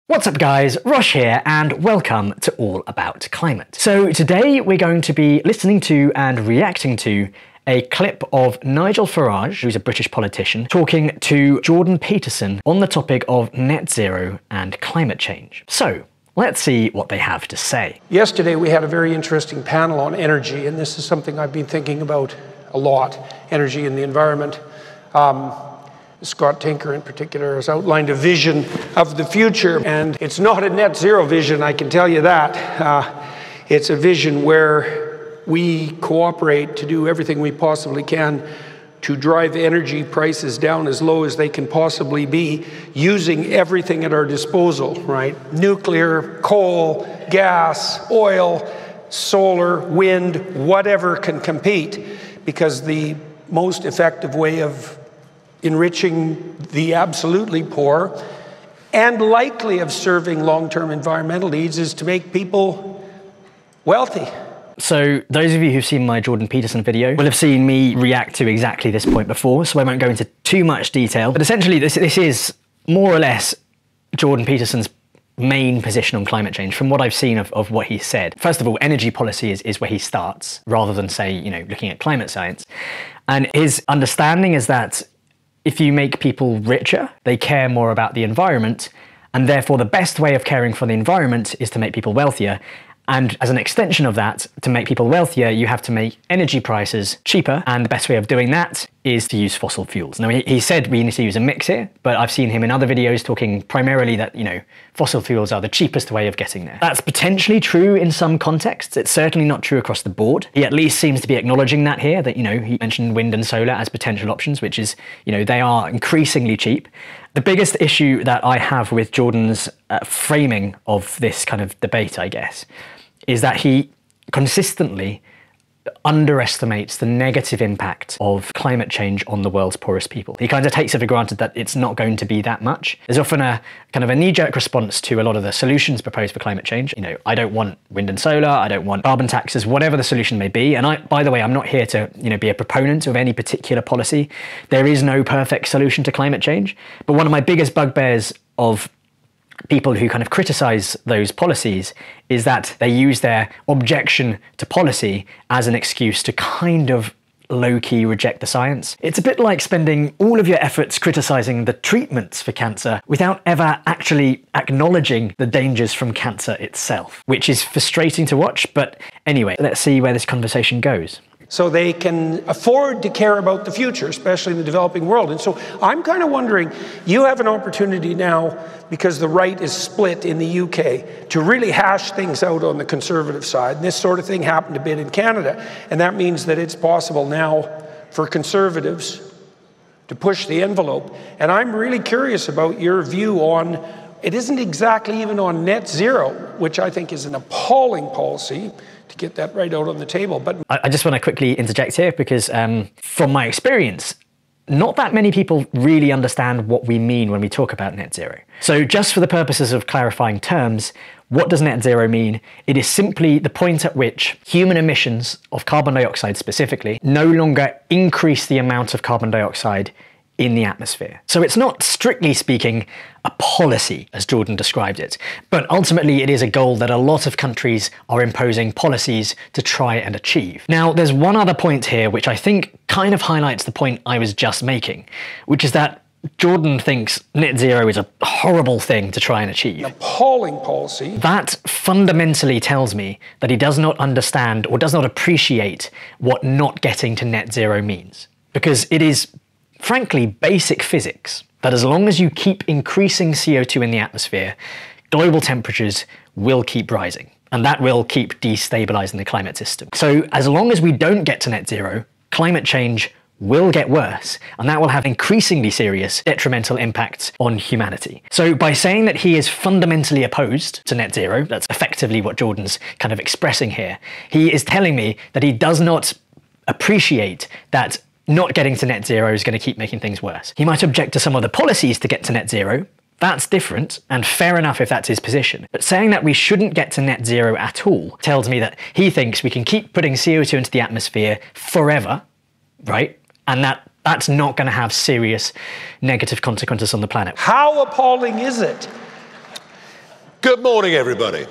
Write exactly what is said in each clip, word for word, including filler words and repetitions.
What's up guys, Rosh here and welcome to All About Climate. So today we're going to be listening to and reacting to a clip of Nigel Farage, who's a British politician, talking to Jordan Peterson on the topic of net zero and climate change. So let's see what they have to say. Yesterday we had a very interesting panel on energy, and this is something I've been thinking about a lot, energy and the environment. Um, Scott Tinker in particular has outlined a vision of the future, and it's not a net zero vision, I can tell you that. Uh, it's a vision where we cooperate to do everything we possibly can to drive energy prices down as low as they can possibly be, using everything at our disposal, right? Nuclear, coal, gas, oil, solar, wind, whatever can compete, because the most effective way of enriching the absolutely poor and likely of serving long-term environmental needs is to make people wealthy. So those of you who've seen my Jordan Peterson video will have seen me react to exactly this point before, so I won't go into too much detail. But essentially this, this is more or less Jordan Peterson's main position on climate change from what I've seen of, of what he said. First of all, energy policy is, is where he starts, rather than, say, you know, looking at climate science. And his understanding is that if you make people richer, they care more about the environment, and therefore the best way of caring for the environment is to make people wealthier. And as an extension of that, to make people wealthier, you have to make energy prices cheaper, and the best way of doing that is to use fossil fuels. Now, he, he said we need to use a mix here, but I've seen him in other videos talking primarily that, you know, fossil fuels are the cheapest way of getting there. That's potentially true in some contexts. It's certainly not true across the board. He at least seems to be acknowledging that here, that, you know, he mentioned wind and solar as potential options, which is, you know, they are increasingly cheap. The biggest issue that I have with Jordan's uh, framing of this kind of debate, I guess, is that he consistently underestimates the negative impact of climate change on the world's poorest people. He kind of takes it for granted that it's not going to be that much. There's often a kind of a knee-jerk response to a lot of the solutions proposed for climate change. You know, I don't want wind and solar, I don't want carbon taxes, whatever the solution may be. And I, by the way, I'm not here to, you know, be a proponent of any particular policy. There is no perfect solution to climate change. But one of my biggest bugbears of people who kind of criticize those policies is that they use their objection to policy as an excuse to kind of low-key reject the science. It's a bit like spending all of your efforts criticizing the treatments for cancer without ever actually acknowledging the dangers from cancer itself, which is frustrating to watch. But anyway, let's see where this conversation goes. So they can afford to care about the future, especially in the developing world. And so I'm kind of wondering, you have an opportunity now, because the right is split in the U K, to really hash things out on the conservative side. And this sort of thing happened a bit in Canada. And that means that it's possible now for conservatives to push the envelope. And I'm really curious about your view on, it isn't exactly even on net zero, which I think is an appalling policy, to get that right out on the table. But I just want to quickly interject here because um, from my experience, not that many people really understand what we mean when we talk about net zero. So just for the purposes of clarifying terms, what does net zero mean? It is simply the point at which human emissions of carbon dioxide specifically no longer increase the amount of carbon dioxide in the atmosphere. So it's not, strictly speaking, a policy, as Jordan described it, but ultimately it is a goal that a lot of countries are imposing policies to try and achieve. Now, there's one other point here which I think kind of highlights the point I was just making, which is that Jordan thinks net zero is a horrible thing to try and achieve. An appalling policy. That fundamentally tells me that he does not understand or does not appreciate what not getting to net zero means. Because it is frankly basic physics that as long as you keep increasing C O two in the atmosphere, global temperatures will keep rising, and that will keep destabilizing the climate system. So as long as we don't get to net zero, climate change will get worse, and that will have increasingly serious detrimental impacts on humanity. So by saying that he is fundamentally opposed to net zero, that's effectively what Jordan's kind of expressing here, he is telling me that he does not appreciate that not getting to net zero is going to keep making things worse. He might object to some of the policies to get to net zero. That's different, and fair enough if that's his position. But saying that we shouldn't get to net zero at all tells me that he thinks we can keep putting C O two into the atmosphere forever, right? And that that's not going to have serious negative consequences on the planet. How appalling is it Good morning, everybody.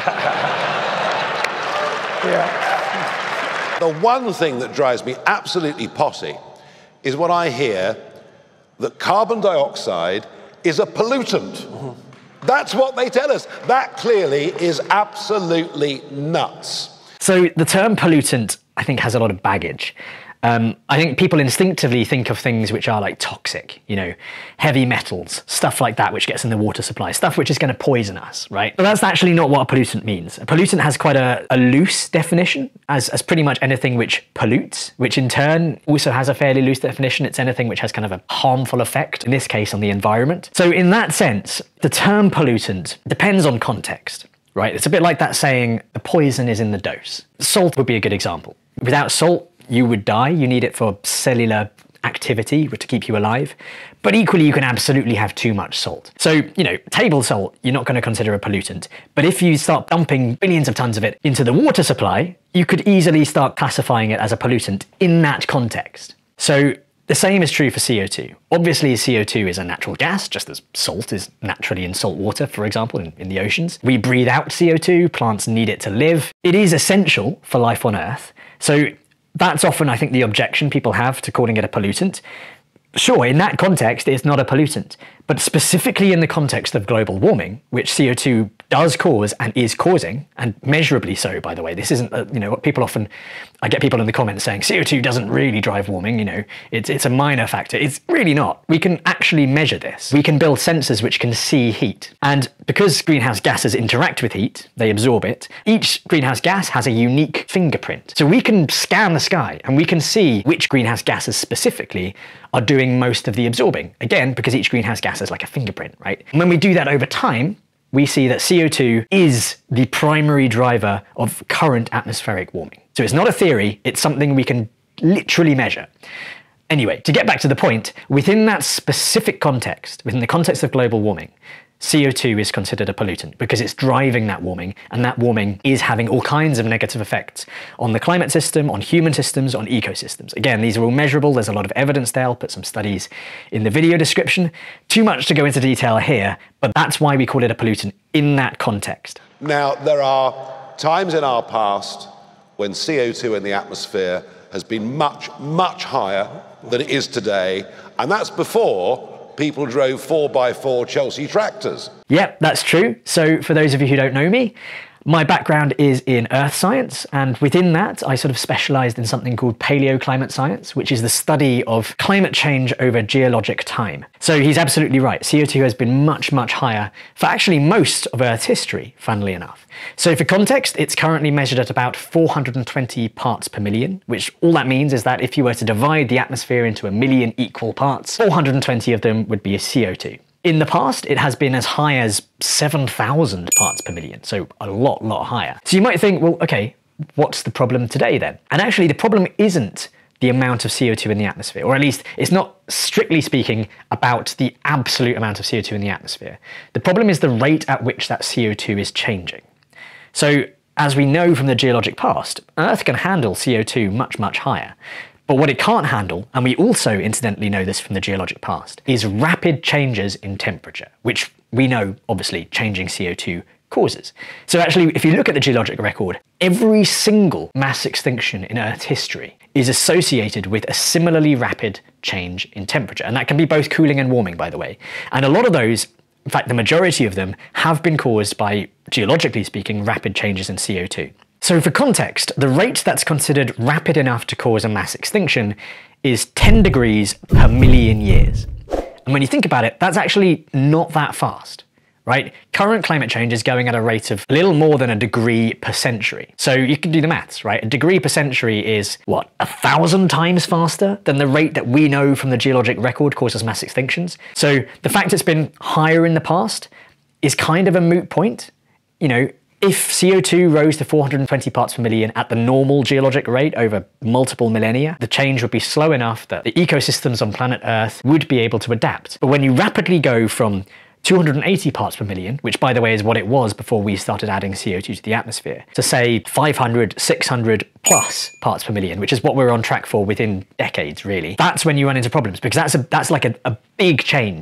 Yeah. The one thing that drives me absolutely potty is when I hear that carbon dioxide is a pollutant. Mm-hmm. That's what they tell us. That clearly is absolutely nuts. So the term pollutant, I think, has a lot of baggage. Um, I think people instinctively think of things which are like toxic, you know, heavy metals, stuff like that, which gets in the water supply, stuff which is going to poison us, right? But that's actually not what a pollutant means. A pollutant has quite a, a loose definition, as, as pretty much anything which pollutes, which in turn also has a fairly loose definition. It's anything which has kind of a harmful effect, in this case on the environment. So in that sense, the term pollutant depends on context, right? It's a bit like that saying, the poison is in the dose. Salt would be a good example. Without salt, you would die. You need it for cellular activity to keep you alive. But equally, you can absolutely have too much salt. So, you know, table salt, you're not going to consider a pollutant. But if you start dumping billions of tons of it into the water supply, you could easily start classifying it as a pollutant in that context. So the same is true for C O two. Obviously, C O two is a natural gas, just as salt is naturally in salt water, for example, in, in the oceans. We breathe out C O two, plants need it to live. It is essential for life on Earth. So that's often, I think, the objection people have to calling it a pollutant. Sure, in that context, it's not a pollutant, but specifically in the context of global warming, which C O two does cause and is causing, and measurably so, by the way. This isn't, a, you know, what people often, I get people in the comments saying C O two doesn't really drive warming, you know, it's, it's a minor factor. It's really not. We can actually measure this. We can build sensors which can see heat. And because greenhouse gases interact with heat, they absorb it, each greenhouse gas has a unique fingerprint. So we can scan the sky and we can see which greenhouse gases specifically are doing most of the absorbing. Again, because each greenhouse gas is like a fingerprint, right? And when we do that over time, we see that C O two is the primary driver of current atmospheric warming. So it's not a theory, it's something we can literally measure. Anyway, to get back to the point, within that specific context, within the context of global warming, C O two is considered a pollutant because it's driving that warming, and that warming is having all kinds of negative effects on the climate system, on human systems, on ecosystems. Again, these are all measurable. There's a lot of evidence there. I'll put some studies in the video description. Too much to go into detail here, but that's why we call it a pollutant in that context. Now, there are times in our past when C O two in the atmosphere has been much, much higher than it is today, and that's before people drove four by four Chelsea tractors. Yep, that's true. So for those of you who don't know me, my background is in earth science, and within that I sort of specialized in something called paleoclimate science, which is the study of climate change over geologic time. So he's absolutely right. C O two has been much, much higher for actually most of Earth's history, funnily enough. So for context, it's currently measured at about four hundred twenty parts per million, which all that means is that if you were to divide the atmosphere into a million equal parts, four hundred twenty of them would be a C O two. In the past, it has been as high as seven thousand parts per million, so a lot, lot higher. So you might think, well, okay, what's the problem today then? And actually, the problem isn't the amount of C O two in the atmosphere, or at least it's not, strictly speaking, about the absolute amount of C O two in the atmosphere. The problem is the rate at which that C O two is changing. So, as we know from the geologic past, Earth can handle C O two much, much higher. But what it can't handle, and we also incidentally know this from the geologic past, is rapid changes in temperature, which we know, obviously, changing C O two causes. So actually, if you look at the geologic record, every single mass extinction in Earth's history is associated with a similarly rapid change in temperature. And that can be both cooling and warming, by the way. And a lot of those, in fact, the majority of them, have been caused by, geologically speaking, rapid changes in C O two. So for context, the rate that's considered rapid enough to cause a mass extinction is ten degrees per million years. And when you think about it, that's actually not that fast, right? Current climate change is going at a rate of a little more than a degree per century. So you can do the maths, right? A degree per century is, what, a thousand times faster than the rate that we know from the geologic record causes mass extinctions? So the fact it's been higher in the past is kind of a moot point. You know, if C O two rose to four hundred twenty parts per million at the normal geologic rate over multiple millennia, the change would be slow enough that the ecosystems on planet Earth would be able to adapt. But when you rapidly go from two hundred eighty parts per million, which by the way is what it was before we started adding C O two to the atmosphere, to say five hundred, six hundred plus parts per million, which is what we're on track for within decades, really, that's when you run into problems, because that's, a, that's like a, a big change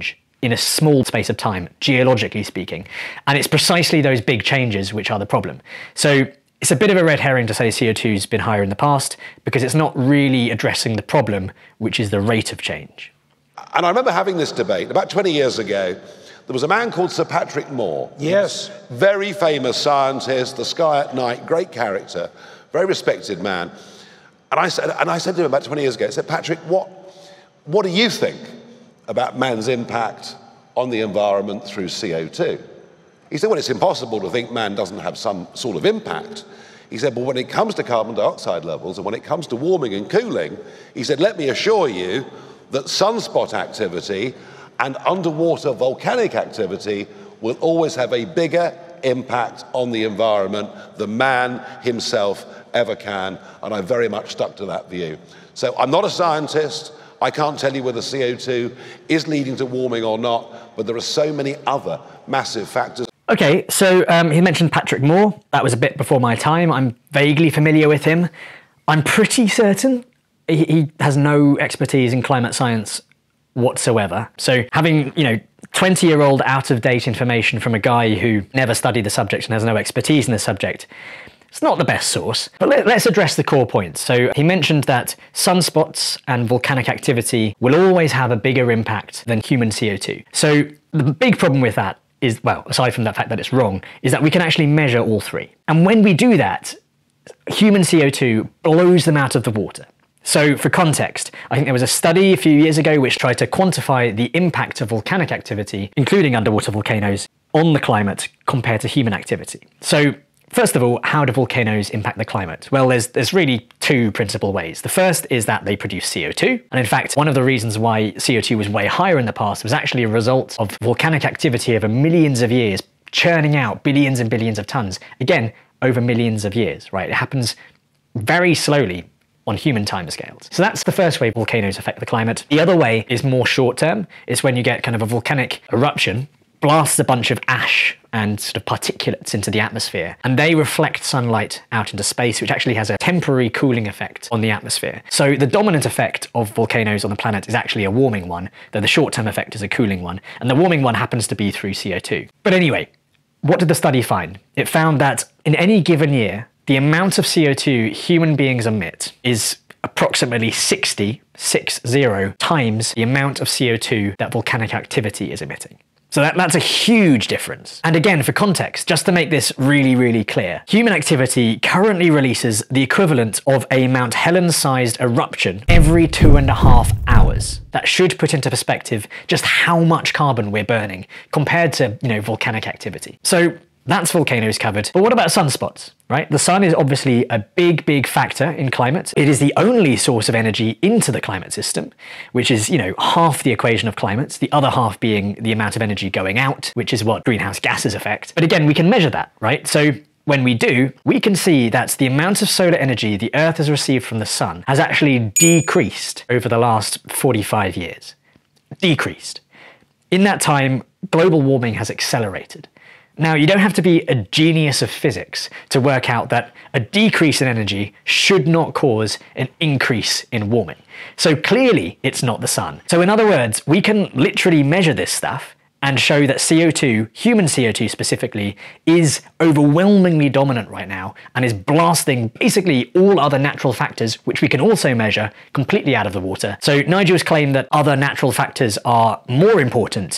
in a small space of time, geologically speaking. And it's precisely those big changes which are the problem. So it's a bit of a red herring to say C O two's been higher in the past, because it's not really addressing the problem, which is the rate of change. And I remember having this debate about twenty years ago. There was a man called Sir Patrick Moore. Yes. Very famous scientist, The Sky at Night, great character, very respected man. And I said, and I said to him about twenty years ago, I said, Patrick, what, what do you think about man's impact on the environment through C O two? He said, well, it's impossible to think man doesn't have some sort of impact. He said, but when it comes to carbon dioxide levels and when it comes to warming and cooling, he said, let me assure you that sunspot activity and underwater volcanic activity will always have a bigger impact on the environment than man himself ever can, and I very much stuck to that view. So I'm not a scientist. I can't tell you whether C O two is leading to warming or not, but there are so many other massive factors. Okay, so um, he mentioned Patrick Moore. That was a bit before my time. I'm vaguely familiar with him. I'm pretty certain he, he has no expertise in climate science whatsoever. So having, you know, twenty-year-old out-of-date information from a guy who never studied the subject and has no expertise in the subject, it's not the best source. But let, let's address the core points. So he mentioned that sunspots and volcanic activity will always have a bigger impact than human C O two. So the big problem with that is, well, aside from the fact that it's wrong, is that we can actually measure all three. And when we do that, human C O two blows them out of the water. So for context, I think there was a study a few years ago which tried to quantify the impact of volcanic activity, including underwater volcanoes, on the climate compared to human activity. So first of all, how do volcanoes impact the climate? Well, there's, there's really two principal ways. The first is that they produce C O two. And in fact, one of the reasons why C O two was way higher in the past was actually a result of volcanic activity over millions of years, churning out billions and billions of tons. Again, over millions of years, right? It happens very slowly on human timescales. So that's the first way volcanoes affect the climate. The other way is more short-term. It's when you get kind of a volcanic eruption, blasts a bunch of ash and sort of particulates into the atmosphere, and they reflect sunlight out into space, which actually has a temporary cooling effect on the atmosphere. So the dominant effect of volcanoes on the planet is actually a warming one, though the short-term effect is a cooling one, and the warming one happens to be through C O two. But anyway, what did the study find? It found that in any given year, the amount of C O two human beings emit is approximately sixty, six zero, times the amount of C O two that volcanic activity is emitting. So that, that's a huge difference. And again, for context, just to make this really, really clear, human activity currently releases the equivalent of a Mount Helen-sized eruption every two and a half hours. That should put into perspective just how much carbon we're burning compared to, you know, volcanic activity. So that's volcanoes covered. But what about sunspots, right? The sun is obviously a big, big factor in climate. It is the only source of energy into the climate system, which is, you know, half the equation of climate, the other half being the amount of energy going out, which is what greenhouse gases affect. But again, we can measure that, right? So when we do, we can see that the amount of solar energy the Earth has received from the sun has actually decreased over the last forty-five years. Decreased. In that time, global warming has accelerated. Now, you don't have to be a genius of physics to work out that a decrease in energy should not cause an increase in warming. So clearly, it's not the sun. So in other words, we can literally measure this stuff and show that C O two, human C O two specifically, is overwhelmingly dominant right now and is blasting basically all other natural factors, which we can also measure, completely out of the water. So Nigel's claim that other natural factors are more important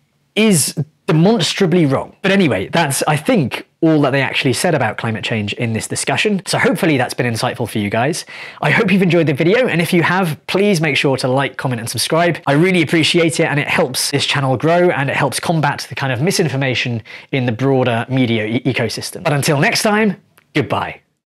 is demonstrably wrong. But anyway, that's, I think, all that they actually said about climate change in this discussion. So hopefully that's been insightful for you guys. I hope you've enjoyed the video, and if you have, please make sure to like, comment, and subscribe. I really appreciate it, and it helps this channel grow, and it helps combat the kind of misinformation in the broader media e- ecosystem. But until next time, goodbye.